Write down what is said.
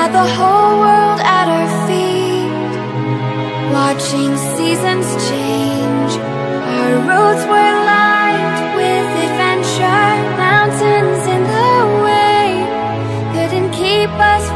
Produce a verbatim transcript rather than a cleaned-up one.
had the whole world at our feet, watching seasons change. Our roads were lined with adventure, mountains in the way couldn't keep us